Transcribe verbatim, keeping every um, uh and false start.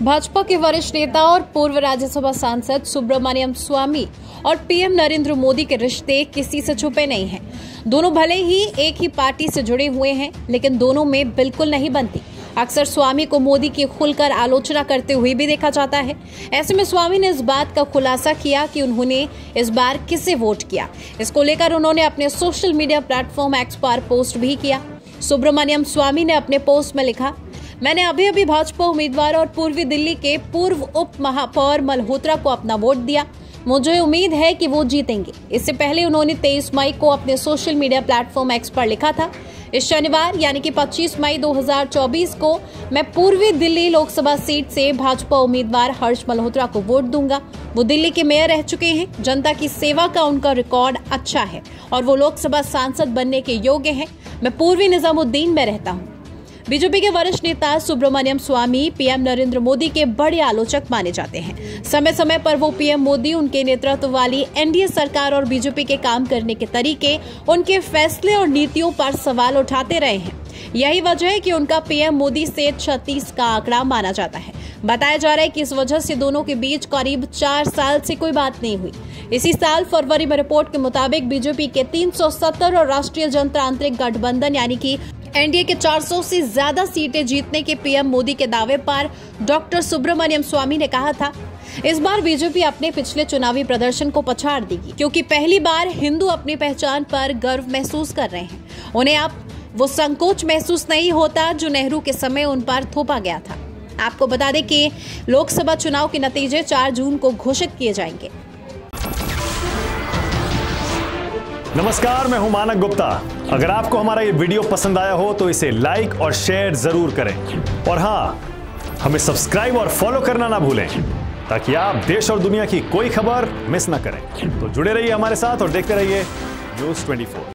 भाजपा के वरिष्ठ नेता और पूर्व राज्यसभा सांसद सुब्रमण्यम स्वामी और पीएम नरेंद्र मोदी के रिश्ते किसी से छुपे नहीं हैं। दोनों भले ही एक ही पार्टी से जुड़े हुए हैं, लेकिन दोनों में बिल्कुल नहीं बनती। अक्सर स्वामी को मोदी की खुलकर आलोचना करते हुए भी देखा जाता है। ऐसे में स्वामी ने इस बात का खुलासा किया कि उन्होंने इस बार किसे वोट किया। इसको लेकर उन्होंने अपने सोशल मीडिया प्लेटफॉर्म एक्स पर पोस्ट भी किया। सुब्रमण्यम स्वामी ने अपने पोस्ट में लिखा, मैंने अभी अभी भाजपा उम्मीदवार और पूर्वी दिल्ली के पूर्व उप महापौर मल्होत्रा को अपना वोट दिया। मुझे उम्मीद है कि वो जीतेंगे। इससे पहले उन्होंने तेईस मई को अपने सोशल मीडिया प्लेटफॉर्म एक्स पर लिखा था, इस शनिवार यानी कि पच्चीस मई दो हज़ार चौबीस को मैं पूर्वी दिल्ली लोकसभा सीट से भाजपा उम्मीदवार हर्ष मल्होत्रा को वोट दूंगा। वो दिल्ली के मेयर रह चुके हैं। जनता की सेवा का उनका रिकॉर्ड अच्छा है और वो लोकसभा सांसद बनने के योग्य हैं। मैं पूर्वी निजामुद्दीन में रहता हूँ। बीजेपी के वरिष्ठ नेता सुब्रमण्यम स्वामी पीएम नरेंद्र मोदी के बड़े आलोचक माने जाते हैं। समय समय पर वो पीएम मोदी, उनके नेतृत्व वाली एनडीए सरकार और बीजेपी के काम करने के तरीके, उनके फैसले और नीतियों पर सवाल उठाते रहे हैं। यही वजह है कि उनका पीएम मोदी से छत्तीस का आंकड़ा माना जाता है। बताया जा रहा है कि इस वजह से दोनों के बीच करीब चार साल से कोई बात नहीं हुई। इसी साल फरवरी में रिपोर्ट के मुताबिक बीजेपी के तीन सौ सत्तर और राष्ट्रीय जनतांत्रिक गठबंधन यानी कि एनडीए के चार सौ से ज्यादा सीटें जीतने के पीएम मोदी के दावे पर डॉक्टर सुब्रमण्यम स्वामी ने कहा था, इस बार बीजेपी अपने पिछले चुनावी प्रदर्शन को पछाड़ देगी, क्योंकि पहली बार हिंदू अपनी पहचान पर गर्व महसूस कर रहे हैं। उन्हें अब वो संकोच महसूस नहीं होता जो नेहरू के समय उन पर थोपा गया था। आपको बता दें कि लोकसभा चुनाव के नतीजे चार जून को घोषित किए जाएंगे। नमस्कार, मैं हूं मानक गुप्ता। अगर आपको हमारा ये वीडियो पसंद आया हो तो इसे लाइक और शेयर जरूर करें, और हाँ, हमें सब्सक्राइब और फॉलो करना ना भूलें ताकि आप देश और दुनिया की कोई खबर मिस ना करें। तो जुड़े रहिए हमारे साथ और देखते रहिए न्यूज़ चौबीस।